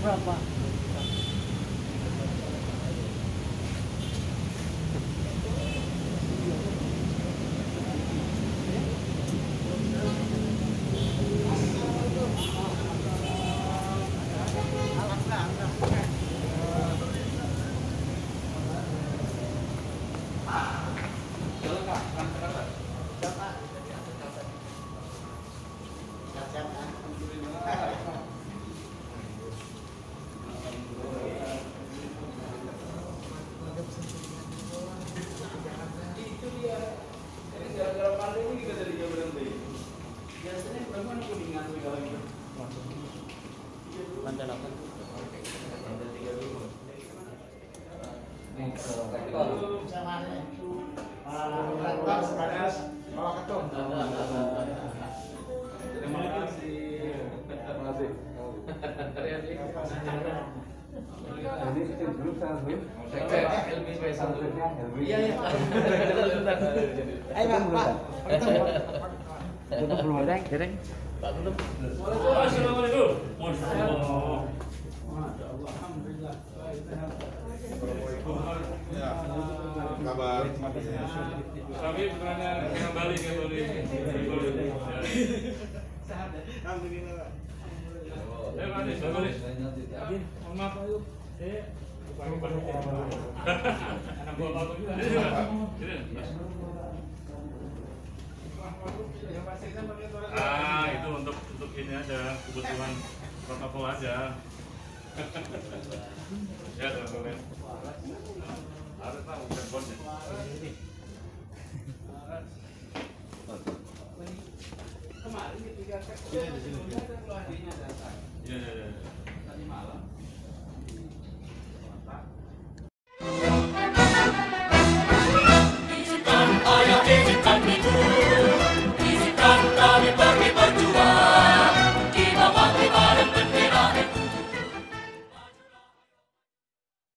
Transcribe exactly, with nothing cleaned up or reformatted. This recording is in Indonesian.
berapa? Lantai delapan. Terima kasih. Terima kasih. Ini kecil dulu saya dulu. Helmi spesial dulu. Iya iya. Ayo Pak. Itu belum ada, Dereng. Pak belum. Assalamualaikum. Masyaallah. Alhamdulillah. Ya, kabar. Kami bukannya kembali kembali. Alhamdulillah. Eh, Pak, kembali. Mohon maaf, Pak. Saya bukan anak buah Bapak juga. Ah, itu untuk untuk ini aja, kebutuhan protokol aja. Ya, teman-teman. Harus tahu handphonenya. Kemarin ketika cek, iya, iya, iya. Tadi malam.